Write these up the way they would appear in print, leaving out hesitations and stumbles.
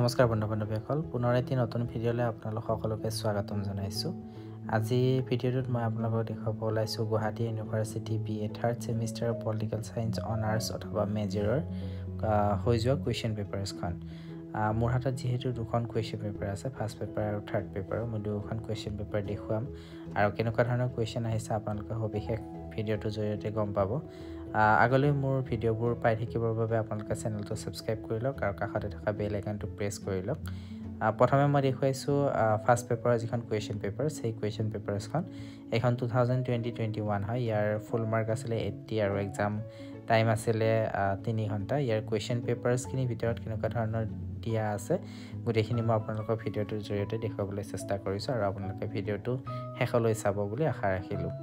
নমস্কাৰ বন্ধু-বান্ধৱীসকল পুনৰ এটি নতুন ভিডিঅ'লৈ আপোনালোক সকলোকে স্বাগতম জনাইছোঁ। আজি ভিডিঅ'টোত মই আপোনালোকক দেখাব ওলাইছোঁ Guwahati university BA third semester political science honours অথবা মেজৰৰ হৈ যোৱা কুৱেশ্যন পেপাৰছখন। মোৰ হাতত যেহেতু দুখন কুৱেশ্যন পেপাৰ আছে, ফাৰ্ষ্ট পেপাৰ আৰু থাৰ্ড পেপাৰ, মই দুখন কুৱেশ্যন পেপাৰ দেখুৱাম আৰু কেনেকুৱা ধৰণৰ কুৱেশ্যন আহিছে আপোনালোকে সবিশেষ ভিডিঅ'টোৰ জৰিয়তে গম পাব। আগলৈ মোৰ ভিডিঅ'বোৰ পাই থাকিবৰ বাবে আপোনালোকে চেনেলটো ছাবস্ক্ৰাইব কৰি লওক আৰু কাষতে থকা বেল আইকনটো প্ৰেছ কৰি লওক। প্ৰথমে মই দেখুৱাইছোঁ ফাৰ্ষ্ট পেপাৰৰ যিখন কুৱেশ্যন পেপাৰ, সেই কুৱেশ্যন পেপাৰছখন এইখন 2020-21 হয়। ইয়াৰ ফুল মাৰ্ক আছিলে 80 আৰু এক্সাম টাইম আছিলে 3 ঘণ্টা। ইয়াৰ কুৱেশ্যন পেপাৰছখিনিৰ ভিতৰত কেনেকুৱা ধৰণৰ দিয়া আছে গোটেইখিনি মই আপোনালোকৰ ভিডিঅ'টোৰ জৰিয়তে দেখুৱাবলৈ চেষ্টা কৰিছোঁ আৰু আপোনালোকে ভিডিঅ'টো শেষলৈ চাব বুলি আশা ৰাখিলোঁ।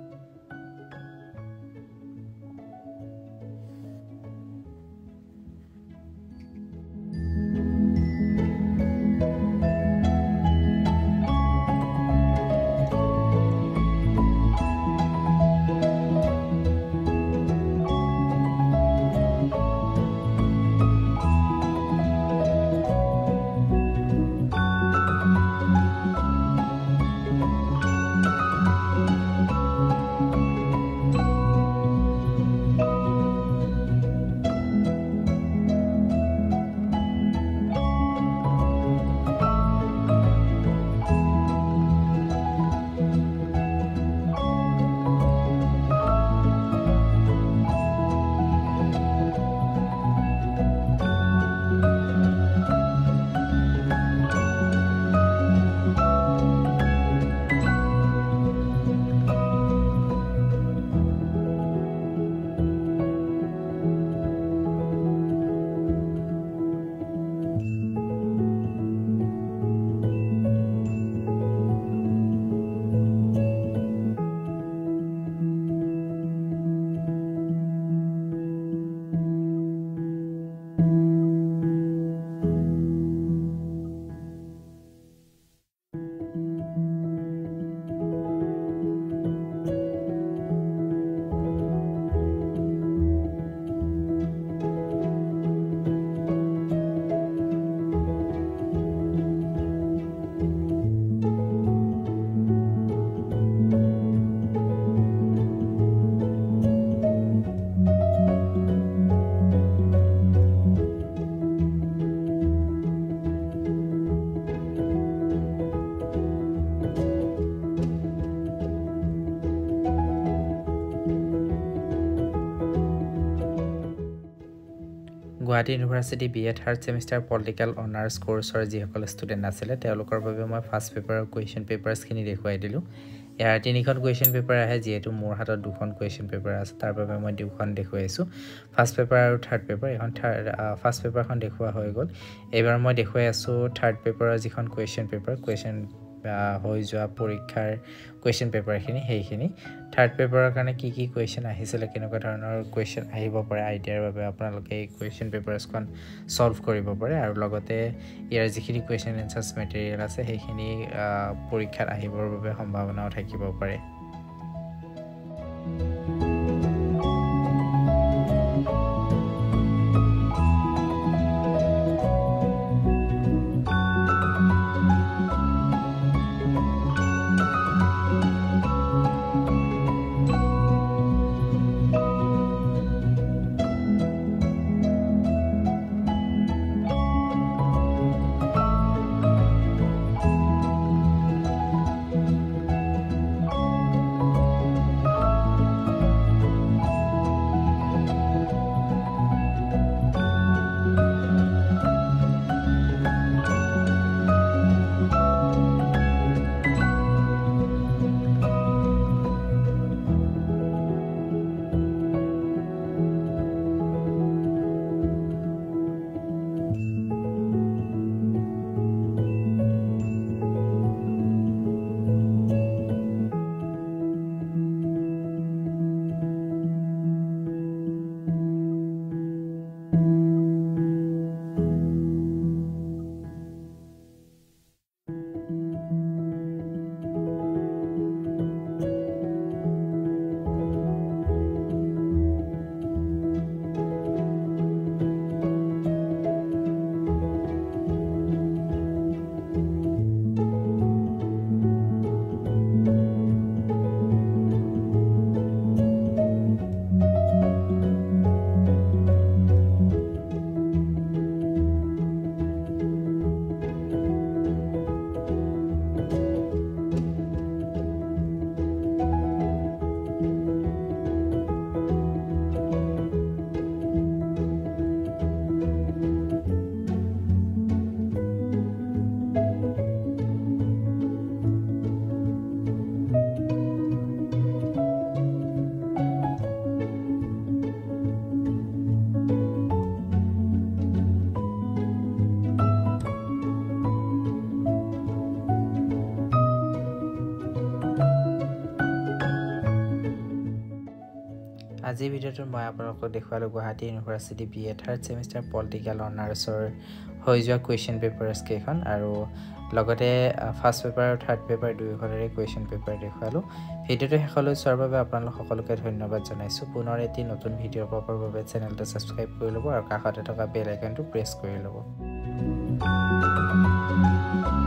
Guwahati university BA third semester political honours কোৰ্চৰ যিসকল ষ্টুডেণ্ট আছিলে তেওঁলোকৰ বাবে মই ফাৰ্ষ্ট পেপাৰৰ কুৱেশ্যন পেপাৰছখিনি দেখুৱাই দিলোঁ। ইয়াৰ 3খন কুৱেশ্যন পেপাৰ আহে, যিহেতু মোৰ হাতত 2খন কুৱেশ্যন পেপাৰ আছে তাৰ বাবে মই 2খন দেখুৱাইছোঁ, ফাৰ্ষ্ট পেপাৰ আৰু থাৰ্ড পেপাৰ। এখন ফাৰ্ষ্ট পেপাৰখন দেখুওৱা হৈ গ'ল। এইবাৰ মই দেখুৱাই আছোঁ থাৰ্ড পেপাৰৰ যিখন কুৱেশ্যন পেপাৰ, কুৱেশ্যন হৈ যোৱা পৰীক্ষাৰ কুৱেশ্যন পেপাৰখিনি, সেইখিনি থাৰ্ড পেপাৰৰ কাৰণে কি কুৱেশ্যন আহিছিলে, কেনেকুৱা ধৰণৰ কুৱেশ্যন আহিব পাৰে আইডিয়াৰ বাবে আপোনালোকে এই কুৱেশ্যন পেপাৰছখন ছল্ভ কৰিব পাৰে আৰু লগতে ইয়াৰ যিখিনি কুৱেশ্যন এনচাৰ্ছ মেটেৰিয়েল আছে সেইখিনি পৰীক্ষাত আহিবৰ বাবে সম্ভাৱনাও থাকিব পাৰে। আজিৰ ভিডিঅ'টোত মই আপোনালোকক দেখুৱালোঁ Guwahati university BA third semester political অনাৰ্ছৰ হৈ যোৱা কুৱেশ্যন পেপাৰ্ছ কেইখন আৰু লগতে ফাৰ্ষ্ট পেপাৰ আৰু থাৰ্ড পেপাৰ দুয়োখনৰে কুৱেশ্যন পেপাৰ দেখুৱালোঁ। ভিডিঅ'টো শেষলৈ চোৱাৰ বাবে আপোনালোক সকলোকে ধন্যবাদ জনাইছোঁ। পুনৰ এটি নতুন ভিডিঅ' পাবৰ বাবে চেনেলটো ছাবস্ক্ৰাইব কৰি ল'ব আৰু কাষতে থকা বেল আইকনটো প্ৰেছ কৰি ল'ব।